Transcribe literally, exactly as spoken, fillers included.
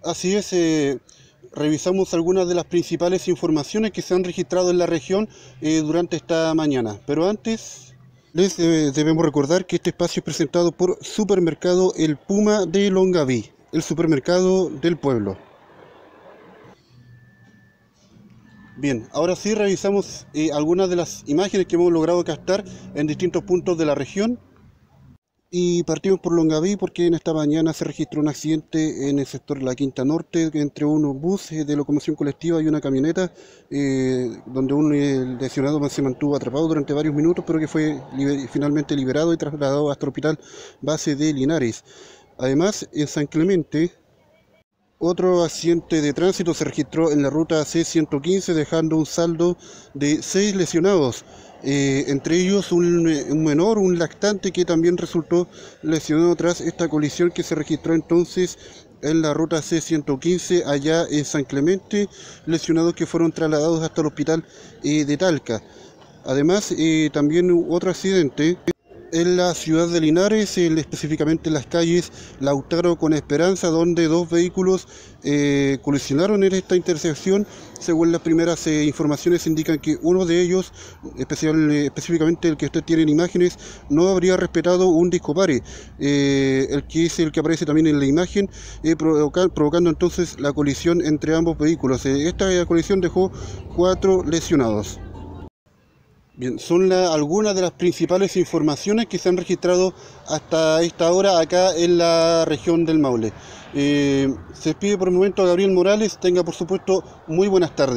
Así es, eh, revisamos algunas de las principales informaciones que se han registrado en la región eh, durante esta mañana. Pero antes, les eh, debemos recordar que este espacio es presentado por Supermercado El Puma de Longaví, el supermercado del pueblo. Bien, ahora sí revisamos eh, algunas de las imágenes que hemos logrado captar en distintos puntos de la región. Y partimos por Longaví porque en esta mañana se registró un accidente en el sector de la Quinta Norte entre unos buses de locomoción colectiva y una camioneta, eh, donde un eh, lesionado se mantuvo atrapado durante varios minutos, pero que fue liber finalmente liberado y trasladado hasta el hospital base de Linares. Además, en San Clemente, otro accidente de tránsito se registró en la ruta C ciento quince, dejando un saldo de seis lesionados, eh, entre ellos un, un menor, un lactante, que también resultó lesionado tras esta colisión que se registró entonces en la ruta C ciento quince allá en San Clemente, lesionados que fueron trasladados hasta el hospital eh, de Talca. Además, eh, también otro accidente en la ciudad de Linares, específicamente en las calles Lautaro con Esperanza, donde dos vehículos eh, colisionaron en esta intersección. Según las primeras eh, informaciones indican que uno de ellos, especial, eh, específicamente el que usted tiene en imágenes, no habría respetado un disco pare, eh, el que es el que aparece también en la imagen, eh, provoca, provocando entonces la colisión entre ambos vehículos. Eh, esta colisión dejó cuatro lesionados. Bien, son la, algunas de las principales informaciones que se han registrado hasta esta hora acá en la región del Maule. Eh, se despide por el momento a Gabriel Morales. Tenga por supuesto muy buenas tardes.